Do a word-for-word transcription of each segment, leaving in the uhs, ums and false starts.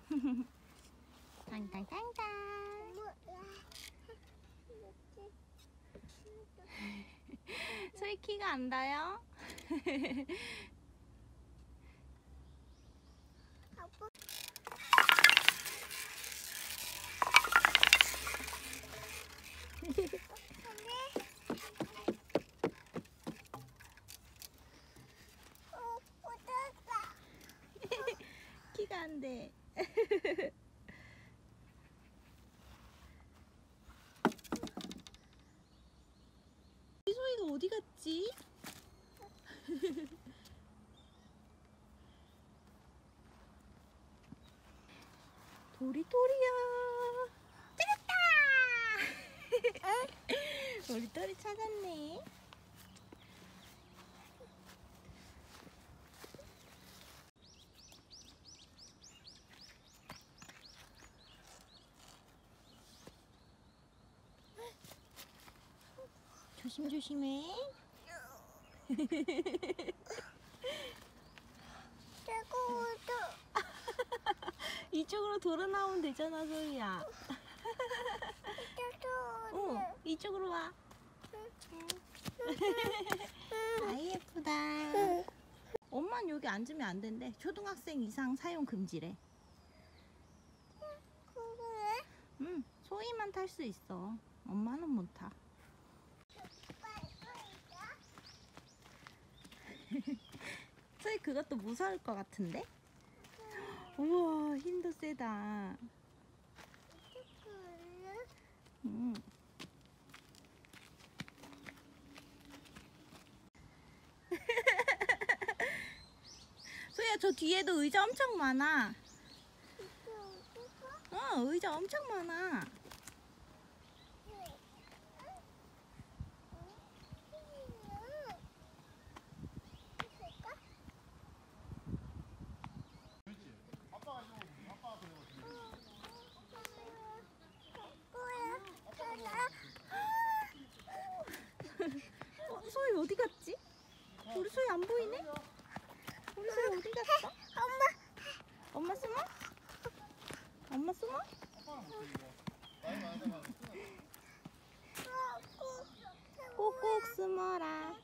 땅땅땅땅. 소희 키가 안 닿아요? 키가 안 돼. 소희가 어디 갔지? 도리도리야. 찾았다. 우리 도리 찾았네. 조심조심해. 이쪽으로 돌아 나오면 되잖아, 소희야. 어, 이쪽으로 와. 아이 예쁘다. 엄마는 여기 앉으면 안 된대. 초등학생 이상 사용 금지래. 응, 소희만 탈 수 있어. 엄마는 못 타. 소희 그것도 무서울 것 같은데? 우와, 힘도 세다. 음. 소희야, 저 뒤에도 의자 엄청 많아. 어, 의자 엄청 많아. 어, 소희 어디 갔지? 우리 소희 안 보이네? 우리 소희 어디 갔어? 엄마. 엄마 숨어? 엄마 숨어? 꼭꼭 숨어라.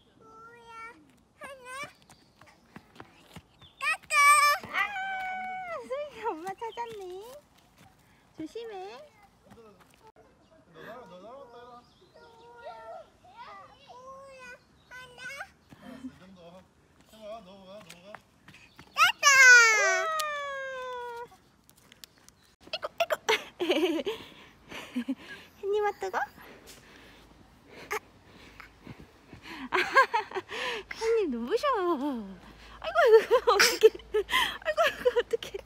아, 소희 엄마 찾았네. 조심해. 햇님아 뜨거? 햇님 눈부셔. 아이고 아이고 어떡해. 아이고 아이고 어떡해.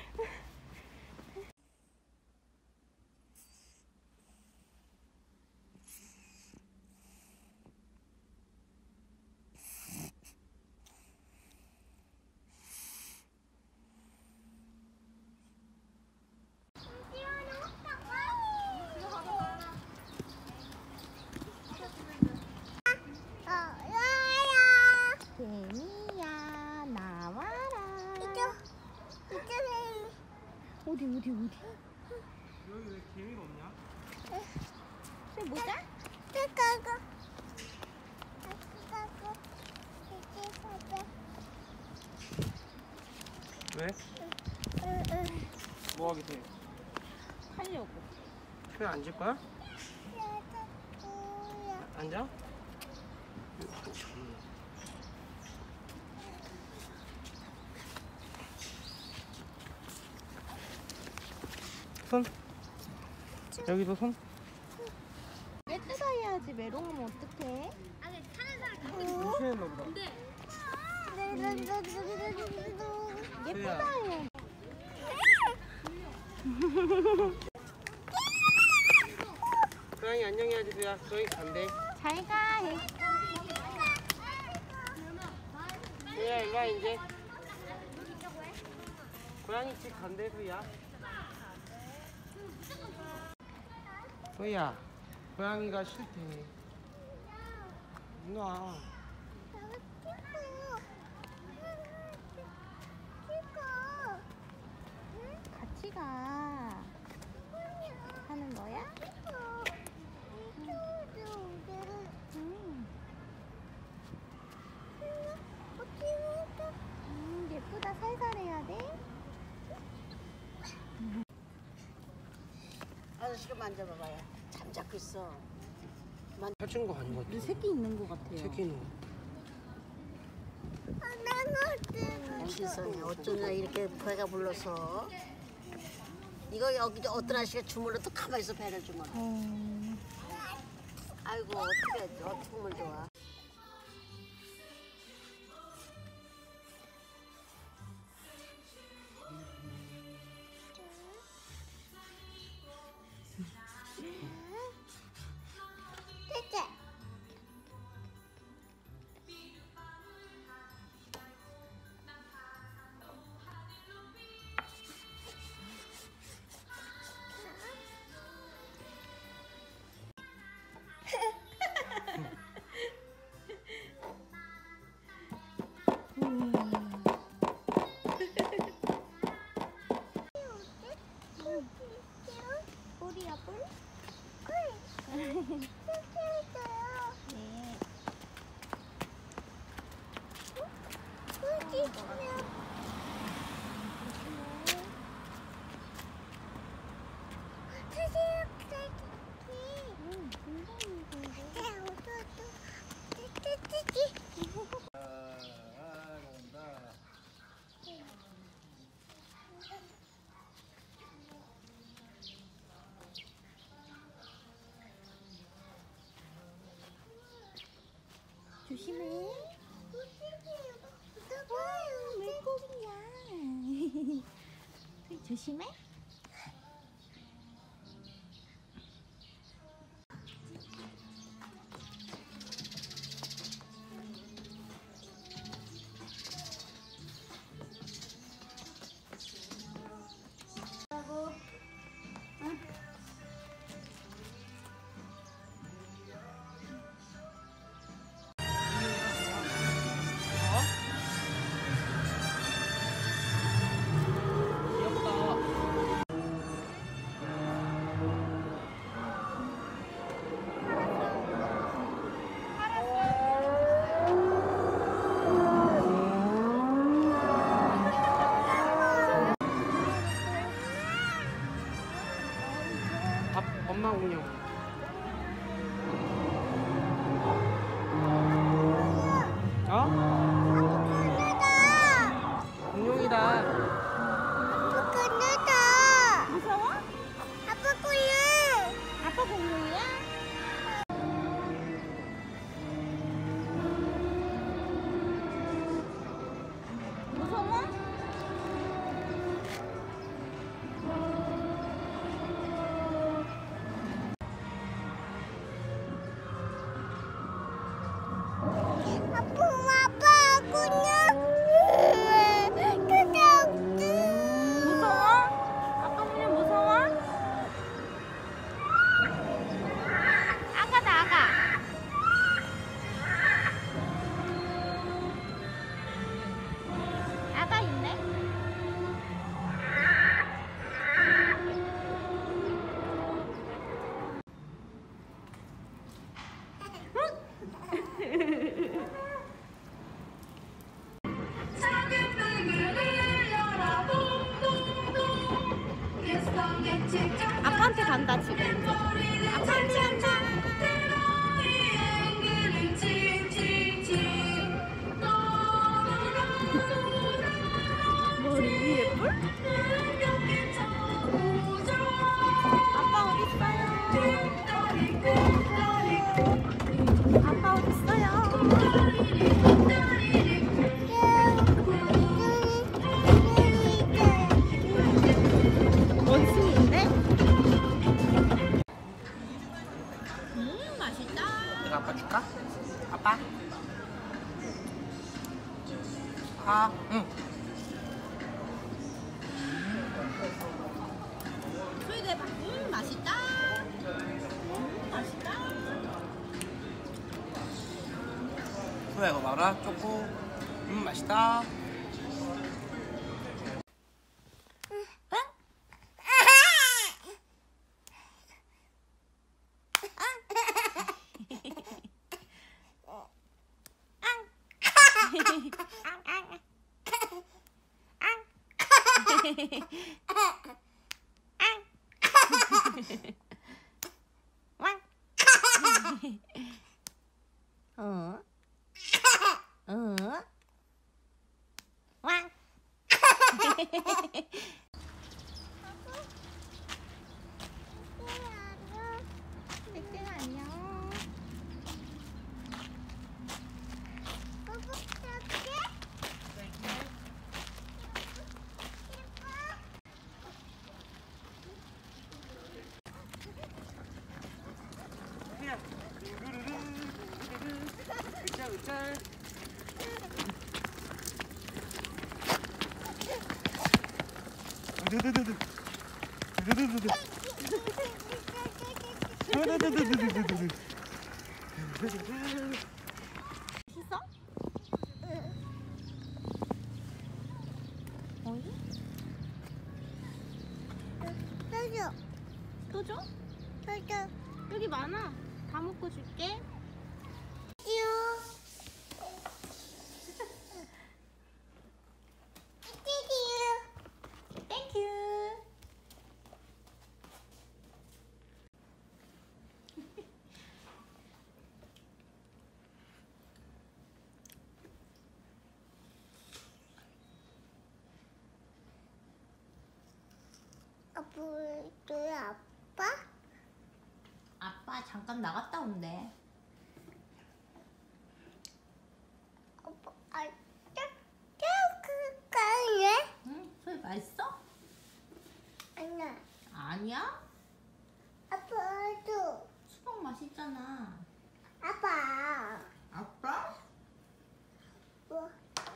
개미야 나와라. 어디 어디 어디? 여기 왜 개미가 없냐? 쟤 보자. 왜? 뭐 하게 돼? 하려고. 표 앉을 거야? 앉아? 손? 여기도 손? 왜 뜯어야지? 메롱하면 어떡해? 무시했나 보다. 예쁘다 해. 고양이 안녕해야지. 수야. 고양이 간대. 잘 가. 해. 수야 일로 와 이제. 고양이 집 간대. 수야. 수야 고양이가 싫대. 일로 와. 같이 아저씨가 만져봐봐요. 잠자고 있어. 사준 거 아닌 것 같아. 새끼 있는 것 같아요. 새끼는. 어디서 어쩌냐 이렇게 배가 불러서. 이거 여기 어떤 아저씨가 주물러 또 가만히 있어 배를 주물러. 어... 아이고 어떻게 어떻게 보면 좋아. 볼이야 볼? 조심해. 물고기야. 조심해. 엄마 공룡. 어? 공룡이다. 무서워? 아빠 공룡. 아빠 공룡이야? 무서워? 무서워? 아빠 공룡 무서워? 아가다 아가. 아가 있네. 아빠한테 간다 지금. 아빠한테 간다. 머리 위에 뿔? 아빠 어디 있어요? 아빠 어디 있어요? 원숭이인데? 음 맛있다. 내가 아빠 줄까? 아빠? 아, 응. 소희도 해봐. 음 맛있다. 음 맛있다. 소야 이거 봐라. 초코. 음 맛있다. 앙. 왕. 어? 어? 왕. 땡땡 안녕. 맛있어? 어디? 떠줘. 또 줘? 떠줘. 여기 많아. 다 먹고 줄게. 땡큐. 아빠, 너희 아빠? 아빠 잠깐 나갔다 온대. 아빠, 아, 저그까네? 응? 소희 맛있어? 아니야. 아니야? 아빠도. 수박 맛있잖아. 아빠. 아빠? 뭐?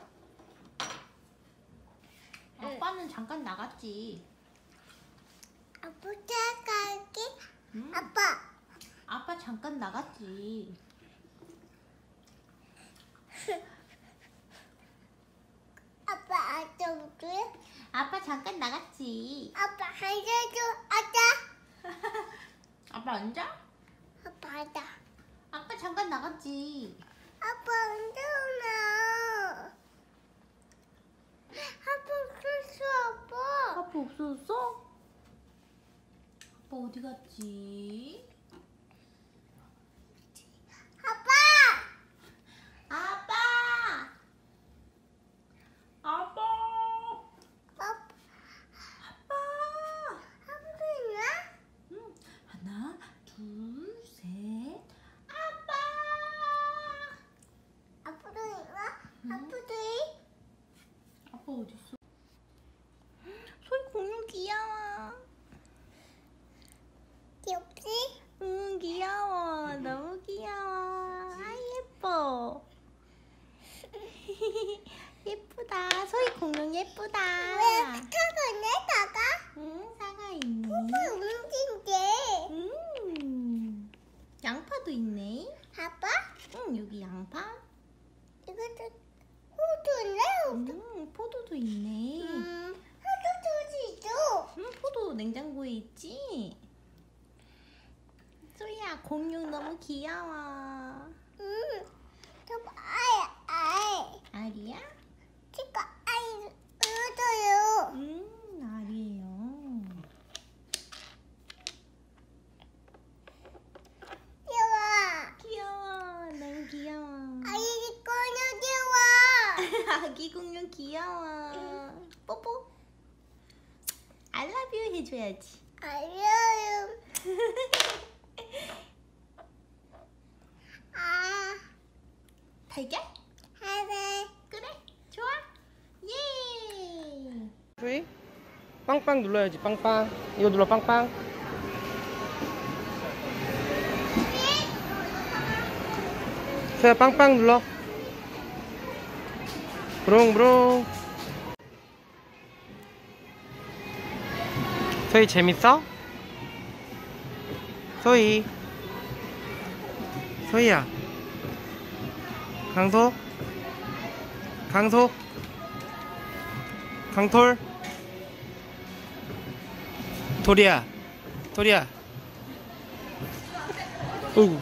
아빠는 잠깐 나갔지. 아빠 자갈게. 응? 아빠. 아빠 잠깐 나갔지. 아빠 아저도. 아빠 잠깐 나갔지. 아빠 한자도 아자. 아빠 앉아? 아빠 아자. 아빠 잠깐 나갔지. 아빠 언제오나? 아빠 없었어 아빠. 아빠 없어졌어? 아빠 어디 갔지? 아빠. 아빠! 아빠! 아빠. 아빠! 아빠도 있나? 응. 하나, 둘, 셋. 아빠! 아빠도 있나? 응. 아빠도 있? 아빠 어디 있어? 소희 공룡 귀여워. 귀엽지? 응, 귀여워. 너무 귀여워. 아, 예뻐. 예쁘다. 소희 공룡 예쁘다. 왜 타가네 타가? 응, 사과 있네. 왜 움직인데? 음, 양파도 있네. 아빠? 응, 여기 양파. 이것도 호두네? 음, 포도도 있네. 음, 호두도 있어. 응, 포도 냉장고에 있지? 소희야, 공룡 너무 귀여워. 음, 저 아이 아이. 알이야? 치과 아이 얻어요. 음, 알이에요. 귀여워. 귀여워. 너무 귀여워. 아이 꺼내 귀여워. 아기 공룡 귀여워. 뽀뽀. I love you 해줘야지. 알려요. 아, 달걀? 하네. 그래. 좋아. 예. 소희? 빵빵 눌러야지 빵빵. 이거 눌러 빵빵. 소희야 빵빵 눌러. 부릉부릉. 소희 재밌어? 소희. 소희야. 강소. 강소. 강톨. 도리야. 도리야. 어우.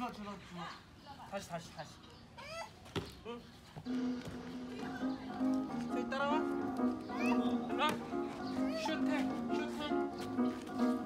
주마 주마 주마. 다시 다시 다시. 응. 저기 따라와. 따라. 슈팅 슈팅.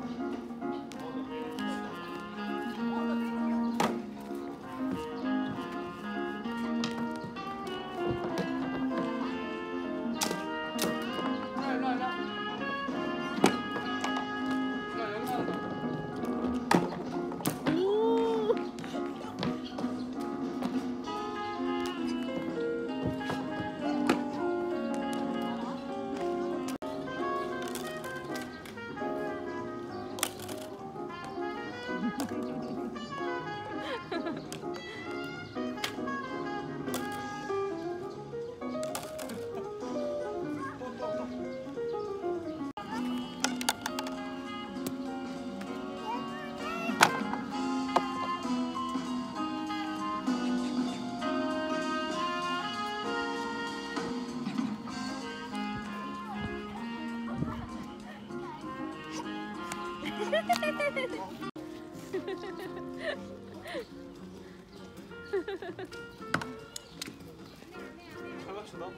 잘 맞춘다.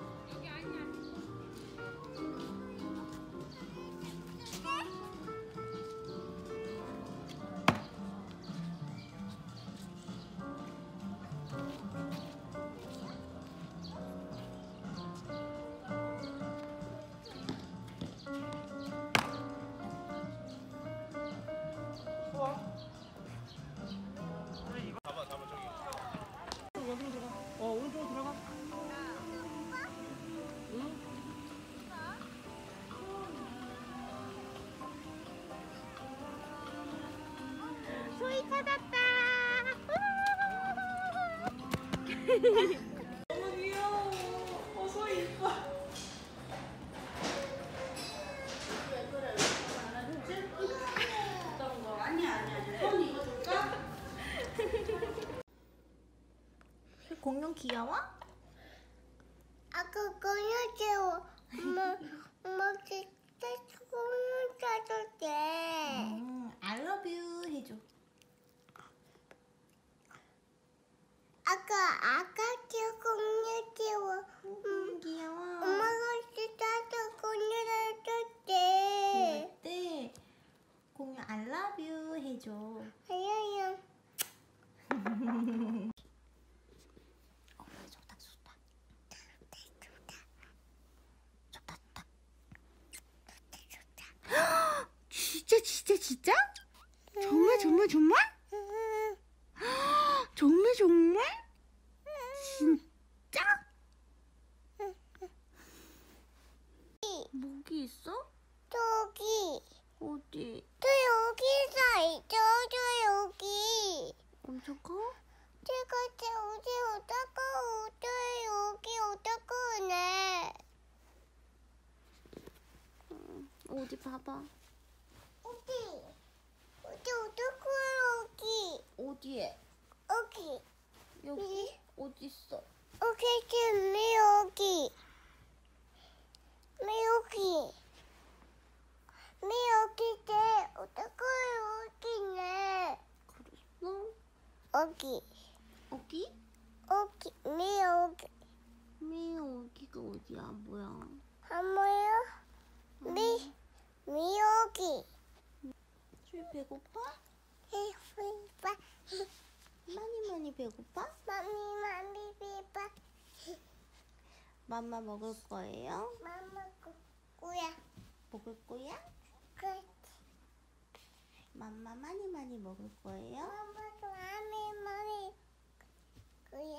어, 오른쪽으로 들어가. 응? 소희 찾았다. 너무 귀여워. 어, 소희 이뻐. 아니야, 아니야. 손 이거 줄까? 공룡 귀여워? 아까 공룡 엄마 엄마 진짜 공룡 찾았대. 음, I love you 해줘. 아까 아까 저 공룡 키워. 음, 귀여워. 엄마가 진짜 공룡 찾았대. 네. 공룡 I love you 해줘. 아야야. 좋다 좋다. 좋다 좋다. 진짜 진짜 진짜? 정말 정말 정말? 정말 정말? 진짜? 모기 있어? 저기 어디? 저 여기서 있죠. 저 여기. 엄청 커? 제가 제 어디 오다가 오다 여기 오다가 오네. 어디 봐봐. 어디? 어디 오다가 여기. 어디에? 여기. 여기? 어디 있어? 여기 지금 여기. 여기. 여기 제 오다가 여기네. 그랬어? 여기. 여기? 여기. 여기. 미 여기가 어디야? 뭐야? 안 보여? 미, 미 여기. 술 배고파? 해봐. 많이 많이 배고파? 마미, 마미, 비바. 맘마 먹을 거예요? 마마, 꾸야. 먹을 거야? 끝. 맘마 많이 많이 먹을 거예요? 마마도 마미, 마미. 꾸야.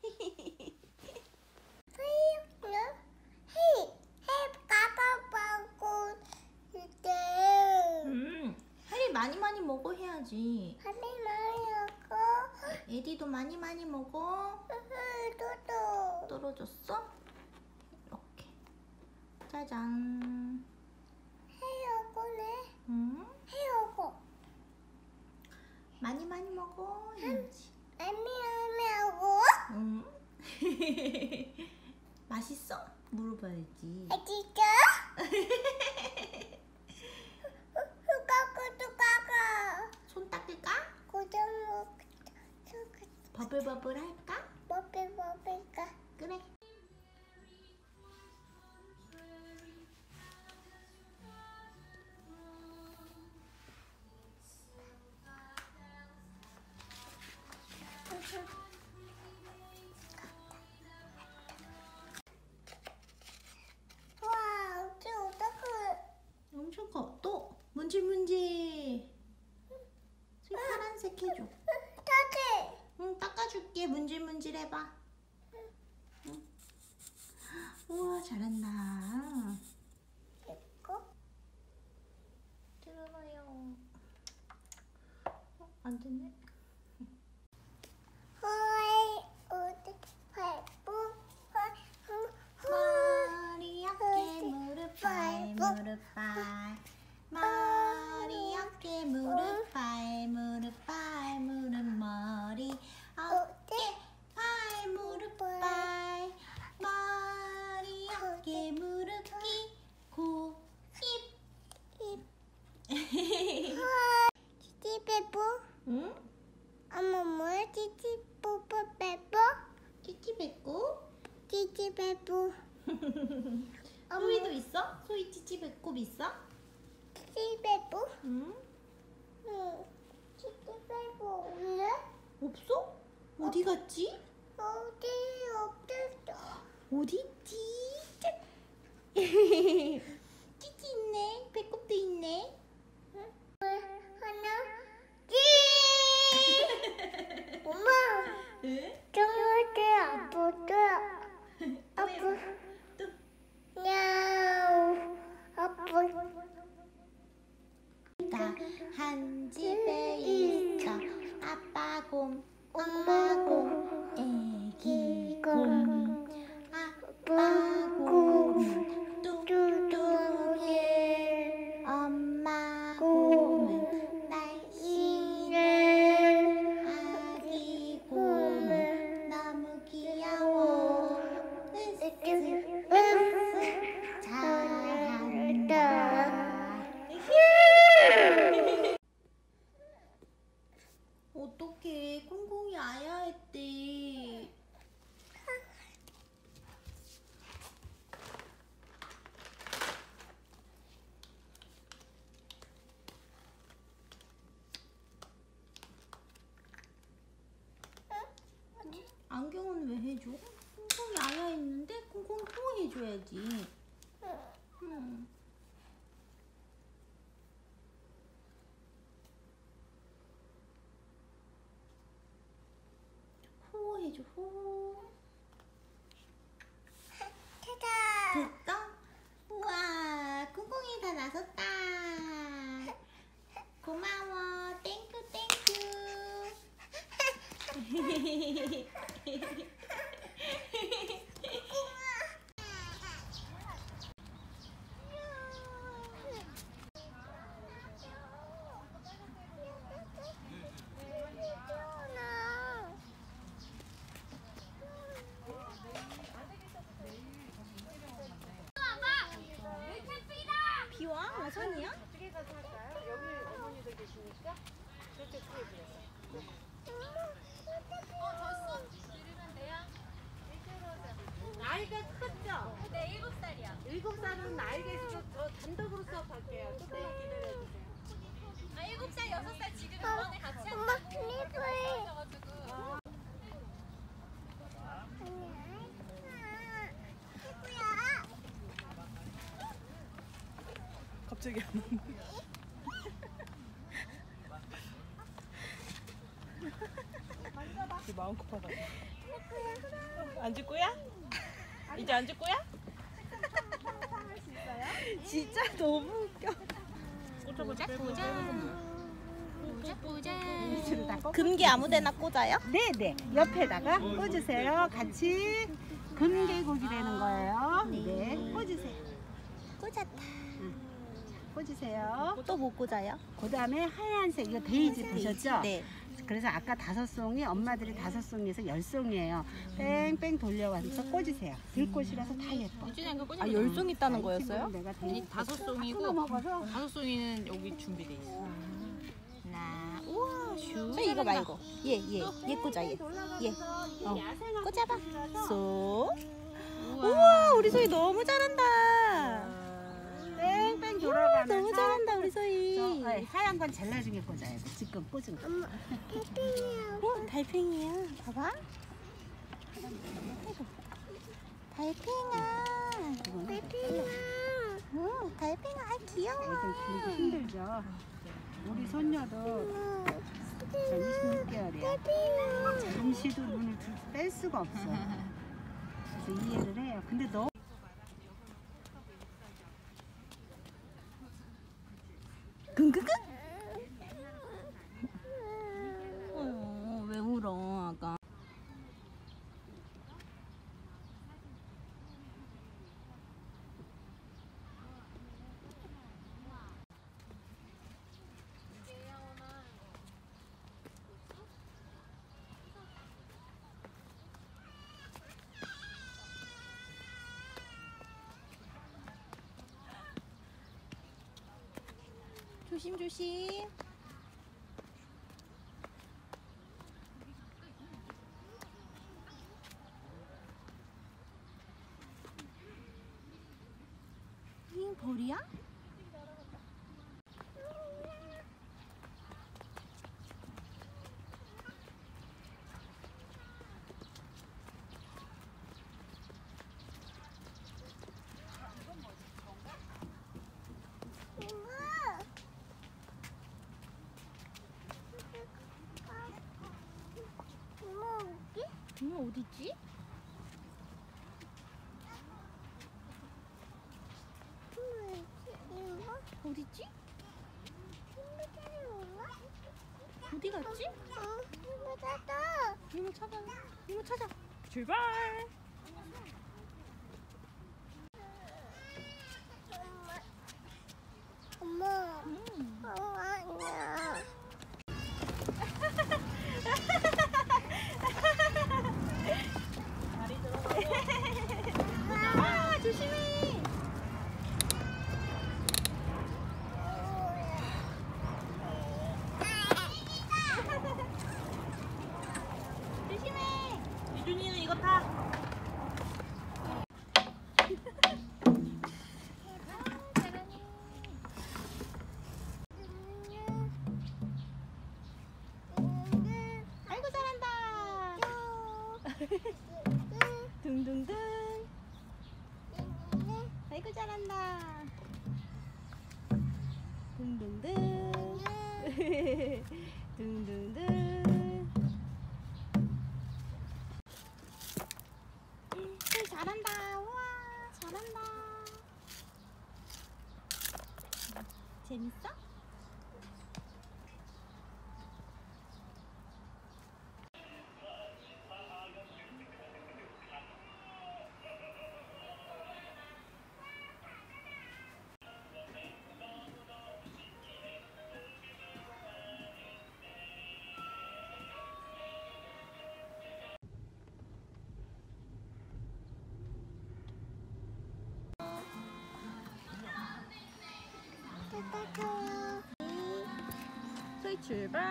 헤이, 너? 헤이, 헤이, 가봐봐고 이때. 음, 해리 많이 많이 먹어 해야지. 하미 많이 먹고. 에디도 많이 많이 먹어. 또또. 떨어졌어? 이렇게. 짜잔. 헤이하고네. 음, 헤이하고. 많이 많이 먹어 해야지. 마미, 마미하고. 음. 맛있어? 물어봐야지. 아, 진짜? 후가고 뚜가고. 손 닦을까? 고정 먹. 버블버블 할까? 버블 버블까? 그래. 와, 어째 어떡해? 엄청 커. 또 문질 문질. 저 파란색 해줘. 따뜻해. 응, 닦아줄게. 문질 문질 해봐. 응. 우와, 잘한다. 이거? 들어가요. 어, 안 됐네. 호이, 어디 발부? 머리 어깨 무릎 발 무릎 발 머리 어깨 무릎 발 무릎 발 무릎 머리 어깨 발 무릎 발 머리 어깨 무릎 귀 코 입 찌찌배부? 응? 엄마 뭐야? 찌찌뽀뽀배부? 찌찌배꼽 찌찌배부. 소희도 있어? 소희 찌찌배꼽 있어? 찌찌배부? 응? 응. 찌찌배부 없네? 없어? 어디 갔지? 어디 없었어? 어디 있지? 찌찌 있네. 배꼽도 있네. 하나, 찌! 엄마, 응? 정말도 아프다. 아프. 야우. 아프. 다 한 집에 있어. 아빠 곰, 엄마 곰, 애기 곰. 아빠 곰 뚱뚱해. 엄마 곰은 날씬해. 아기 곰은 너무 귀여워. 으쓱 으쓱 잘한다. 어떡해, 콩콩이 아야했대. 안경은 왜 해줘? 콩콩이 아야했는데 콩콩이 또 해줘야지. 응. 호 해줘, 호. 짜잔. 됐어? 우와, 콩콩이 다 나섰다. 고마워. 땡큐, 땡큐. 비와? 우산이야? 나이가 컸죠? 네, 일곱 살이요. 일곱 살은 나이가 있어서 저 단독으로 수업할게요. 조금만 기다려주세요. 아, 일곱 살, 여섯 살 지금 이번에 같이 엄마, 한다고 리브이. 하셔가지고. 갑자기 안 오는데. 마음 급하다. 앉을 거야? 이제 앉을 거야? 진짜 너무 웃겨. 보자, 보자. 보자. 금기 아무데나 꽂아요? 네네. 옆에다가 꽂으세요. 같이 금계곡이 되는 거예요. 네. 꽂으세요. 꽂았다. 꽂으세요. 또 못 꽂아요? 그 다음에 하얀색 이거 베이지 보셨죠? 네. 그래서 아까 다섯 송이 엄마들이 다섯 송에서 열 송이에요. 뺑뺑 돌려와서 꽂으세요. 들꽃이라서 다 예뻐. 아, 열송 있다는 거였어요? 내가 아니 다섯 송이고 하나 먹어서 다섯 송이는 여기 준비돼 있어. 하나, 우와, 저 이거 말고 얘얘얘 꽂아 얘. 얘. 어. 꽂아봐. 쏙. 우와 우리 소희 너무 잘한다. 뺑뺑 돌아가면서 너무 잘한다 우리 저, 소희. 어, 하얀 건 잘 나중에 꽂아야 돼. 지금 꽂은 거. 엄마, 달팽이야. 어 달팽이야. 봐봐. 아이고. 달팽아. 달팽이야. 응 달팽아 아 귀여워. 애들 키우기 힘들죠. 우리 손녀도 이십육 개월이야. 잠시도 눈을 둘- 뺄 수가 없어. 그래서 이해를 해요. 근데 너 끙끙끙. 어, 왜 울어 아가? 조심 조심. 이 벌이야? 엄마 어디지? 어디지? 어디 갔지? 이모 찾아. 이모 찾아. 출발. 엄마, 음. 엄마 아니야. 아 조심해. 조심해. 유준이는 이거 타. 아이고 잘한다. 둥둥둥. 아이고 잘한다. 둥둥둥. 둥둥둥. 소희 잘한다. 우와 잘한다. 재밌어? 소희 출발.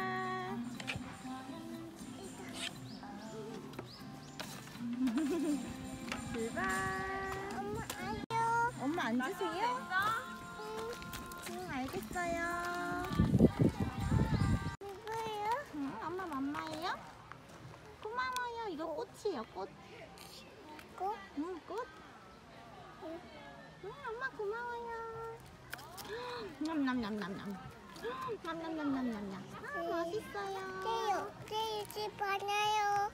출발. 엄마 아니요. 엄마 앉으세요? 응, 알겠어요. 누구예요? 응, 엄마 맘마예요? 고마워요. 이거 꽃이에요, 꽃. 꽃? 응, 꽃. 응, 엄마 고마워요. 냠냠냠냠냠. 냠냠냠냠냠냠. 아, 맛있어요. 떼요. 떼요. 집 하나요.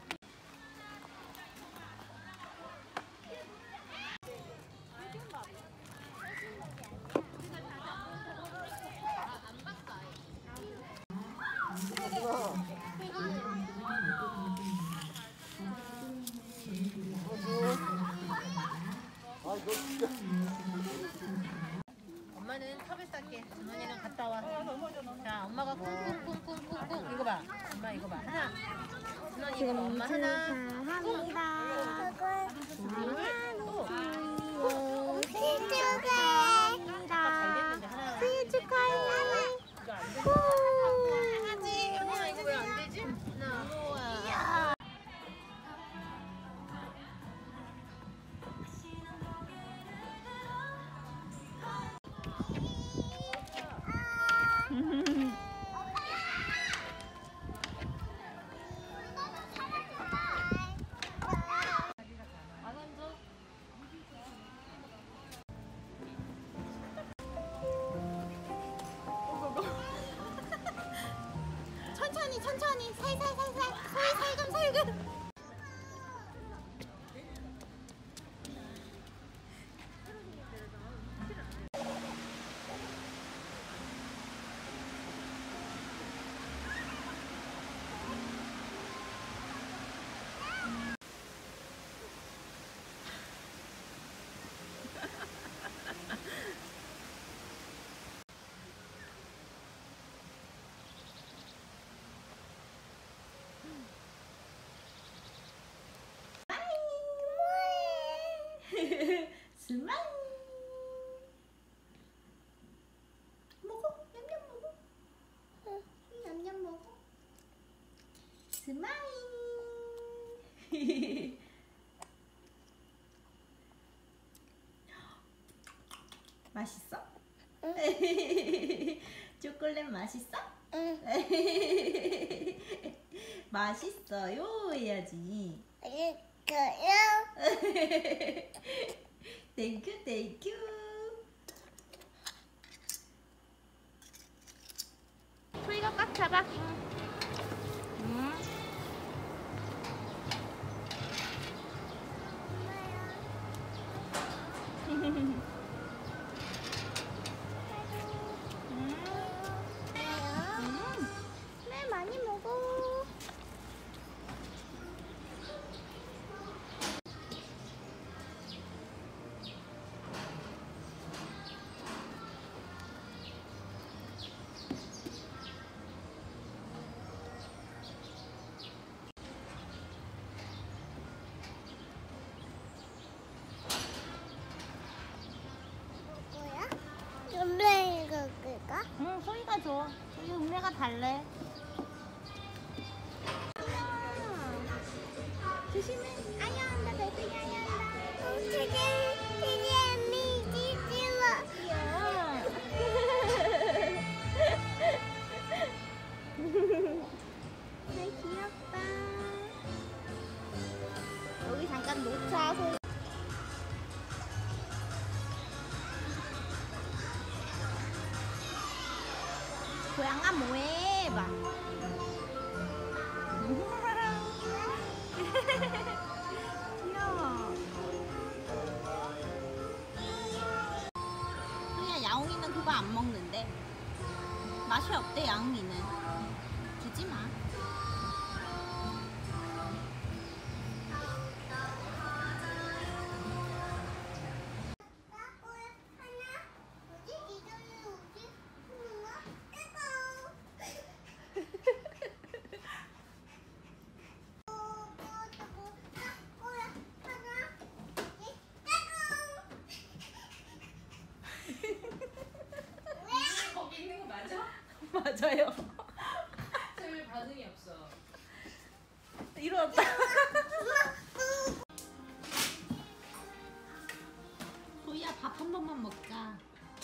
엄마는 컵을 쌀게. 준원이는 갔다 와. 자, 엄마가 쿵쿵쿵쿵쿵쿵. 이거 봐. 엄마 이거 봐. 하나. 준원이 이거 봐. 엄마 하나. 축하합니다. 생일 축하해. 잘 됐는데 하나. 생일 축하해. 이거 안 돼. 후. 하지. 천천히 천천히 살살살살 소희 살금살금. 스마일. 먹어. 냠냠 먹어. 냠냠 먹어. 스마일. 맛있어? 응. 초콜릿 맛있어? 응. 맛있어요 해야지. 이거요. 땡큐 땡큐. 소희가 꽉 잡아. 응. 네, 많이 먹어. 뭐야? 음레 이거 그거? 응, 소희가 줘. 소희 음료가 달래. 조심해. 아야, 나 배터리 아야. 어떻게 되게 미지지워. 네, 귀엽다. 여기 잠깐 놓자, 소희. 고양아 뭐해? 봐. 귀여워. 소희야, 야옹이는 그거 안 먹는데. 맛이 없대, 야옹이는. 주지 마. 거기 있는 거 맞아? 맞아요. 왜 반응이 없어? 일어났다. 소희야, 밥 한 번만 먹자.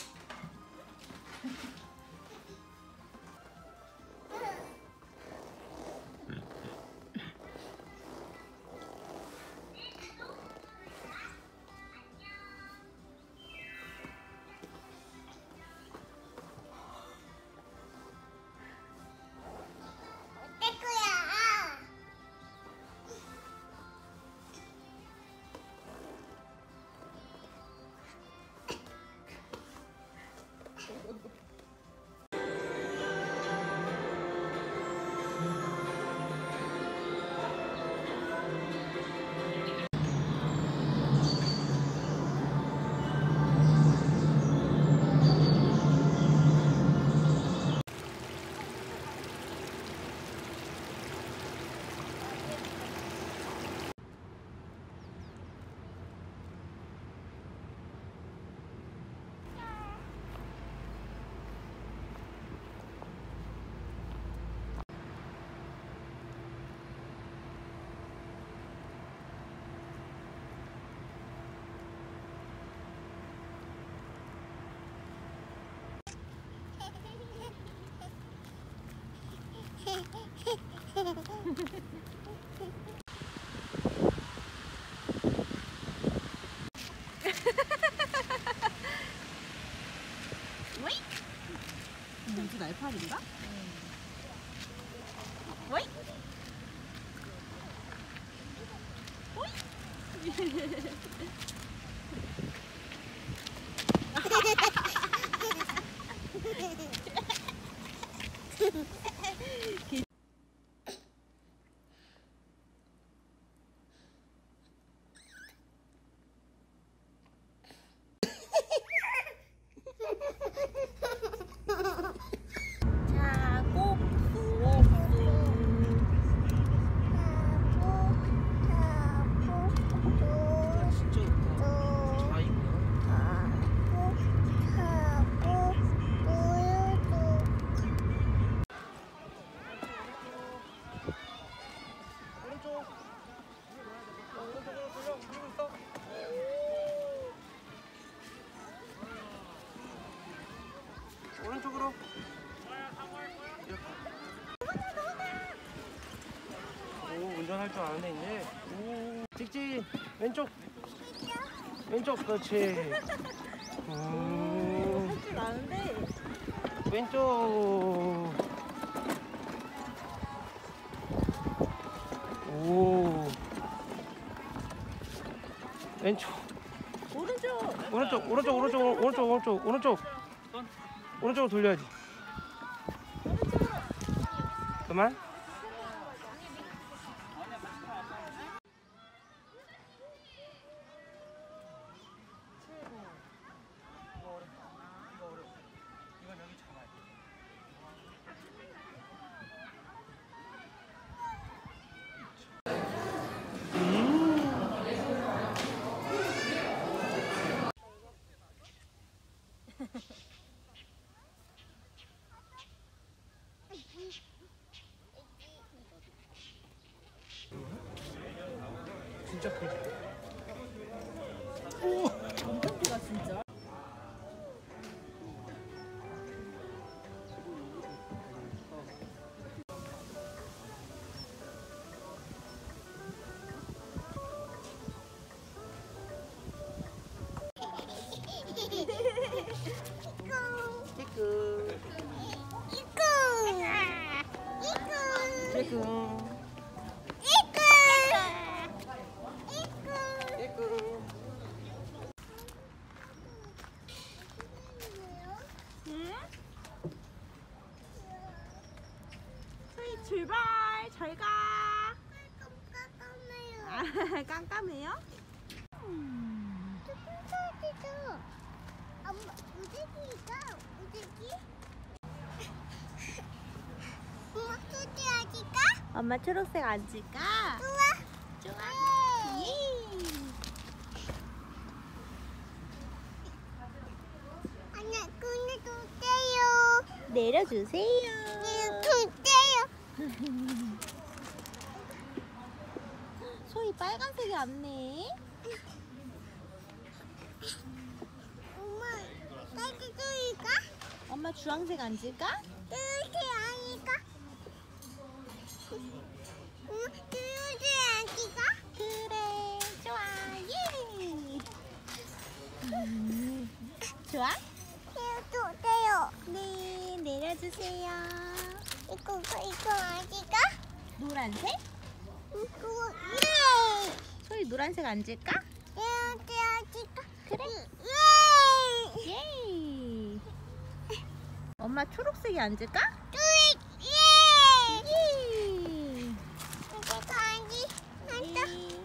내 거야. 무슨 날파리인가? 할 줄 아는데 이제. 오, 찍찍 왼쪽. 왼쪽 그렇지. 음, 할 줄 아는데. 왼쪽. 오. 왼쪽. 오른쪽. 오른쪽 오른쪽 오른쪽 오른쪽 오른쪽 오른쪽 오른쪽으로 돌려야지. 그만. 진짜 크지? 오! 엄청 크다 진짜. 찌끄 이거 이거 찌끄 이거 찌끄. 응? 소희 출발. 잘 가. 아, 깜깜해요? 음. 깜깜해요. 엄마 우대기가 우대기. 엄마 소지 아직까? 엄마 초록색 앉을까? 좋아. 좋아. 예. 아니야, 근데 도대요. 내려주세요. 도대요. 소희 빨간색이 안네. 엄마, 딸기 소이가? 엄마 주황색 앉을까? 딸기 아니까? 엄마, 딸기 아니까? 그래. 좋아. 예. 음, 좋아? 도대요. 네. 내려주세요. 이거 이거 아니까? 노란색? 이거 예. 소희 노란색 앉을까? 이거 아니까? 그래. 예. 예. 엄마 초록색이 앉을까? 뚜이 예. 예. 이거 아니 한다. 예.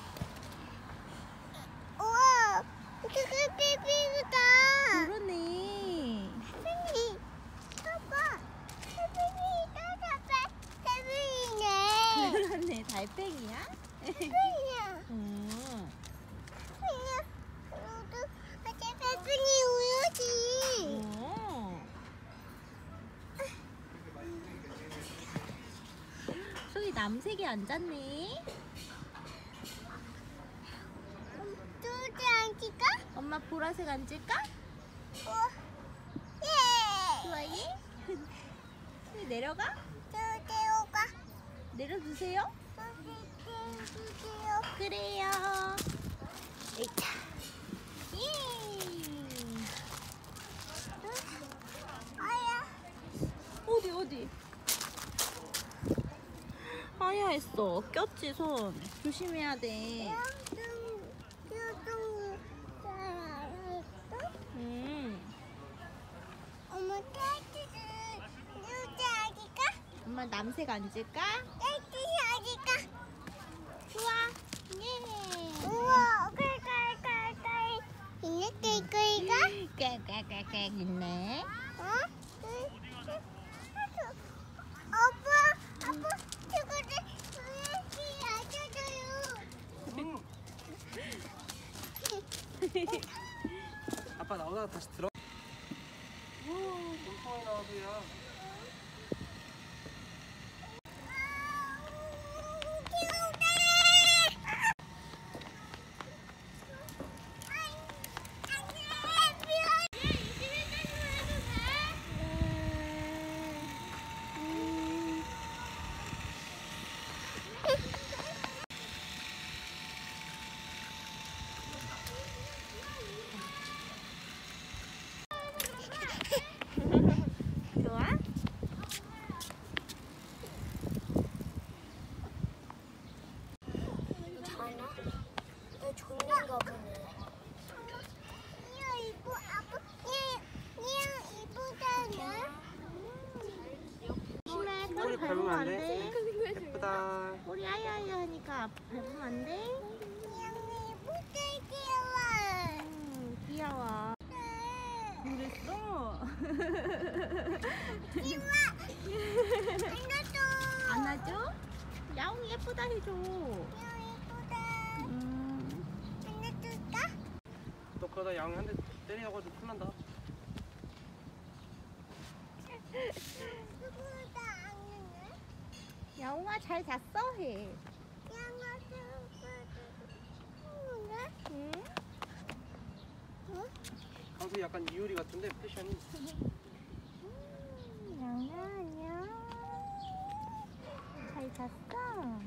우와, 이거 베비다. 그러네. 베비, 봐봐. 베비, 따라봐. 베비네. 그러네. 달팽이야? 베비야. 음. 그냥 너도 어제 베비니 우유지. 오. 소희 남색이 앉았네. 두지 않기까? 엄마 보라색 앉을까? 어, 예. 좋아해? 소희 내려가? 두대요가. 내려주세요. 두대요. 그래요. 에이차. 예. 아야. 어디 어디? 아야 했어. 꼈지 손. 조심해야 돼. 음. 엄마 딸기를 누지 아기까? 엄마 남색 앉을까? 딸기 아기까? 좋아. 예. 우와, 깔깔깔깔. 이렇게 이거이가? 꽥꽥꽥꽥 있네. 어? 아빠, 아빠, 저거를 왜 이렇게 아껴줘요? 아빠 나오다가 다시 들어. 오, 물통에 나와서야. 밟으면 안 돼. 예쁘다. 우리 아야아야 하니까 밟으면 안 돼? 양이 무지 귀여워. 음, 귀여워. 그랬어? 안아줘. 안아줘? 야옹이 예쁘다 해줘. 예쁘다. 음. 안아줄까? 너 그러다 양이 한 대 때려가지고 혼난다. 누구다 안는 야옹아 잘 잤어? 해. 양아 누구다? 응? 강수 약간 이효리 같은데 패션이. 음, 야옹아 안녕. 잘 잤어?